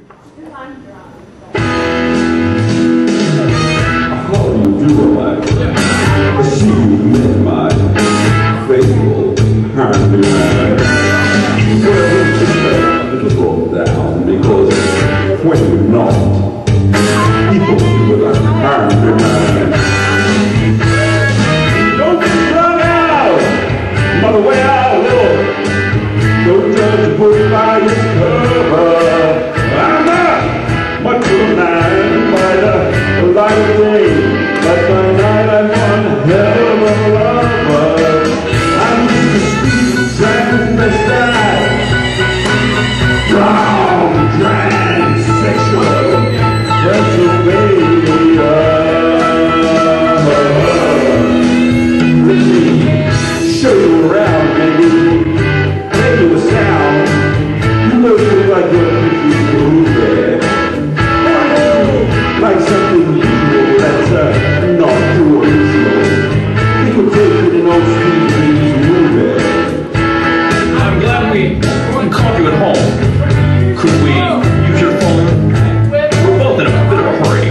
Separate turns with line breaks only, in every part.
How do you do, I see you met my faithful handyman. Well, just a little down, because when you're not, people see you like handyman. Don't get run out, by the way I look. Don't judge a book by its cover. I'm not much of a man by the light of day. But by night I'm one hell of a lover. I'm just a sweet transvestite, brown transsexual Pennsylvania. Let me show you around, baby. Play you a sound. You know you look like you're a pretty movie. Like something new that's not too original. People take it in old Steve Reeves movie.
I'm glad we caught you at home. Could we use your phone? We're both in a bit of a hurry.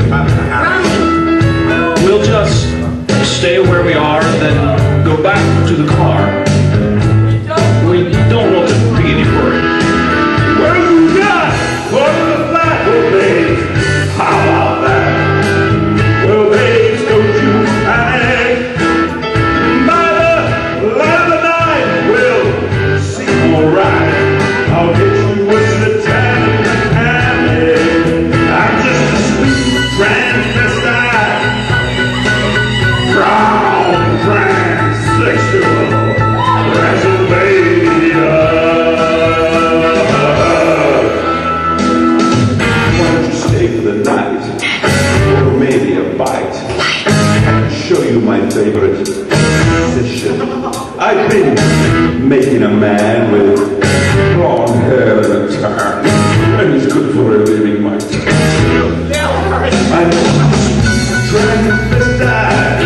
We'll just stay where we are and then go back to the car. We don't want to be any hurry.
Where you got? Welcome to the flat, oh babes. How about that? Well, babes, don't you panic. By the light of the night, we'll see alright. I'll get you a satanic panic. I'm just a sweet transvestite, brown transsexual Pennsylvania. Why don't you stay for the night, or maybe a bite? I can show you my favorite position. I've been making a man with blonde hair and a tan, and he's good for a living, my time. I'm transvestite,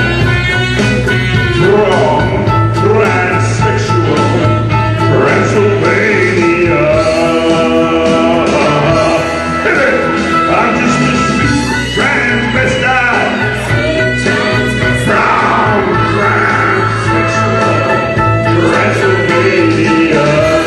strong, transsexual, Pennsylvania. I'm just a sweet transvestite, brown transsexual, Pennsylvania.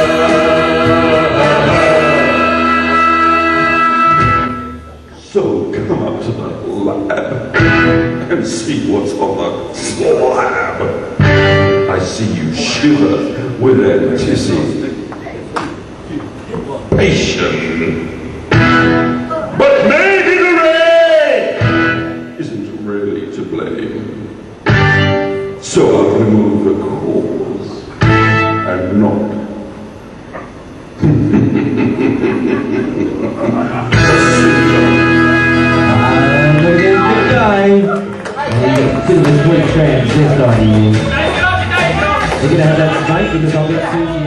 So come up to the lab and see what's on the slab. I see you shiver with anticipation. But maybe the rain isn't really to blame. So I'll remove the cause and not
Do the switch transist on you. We're gonna have that tonight because I'll get to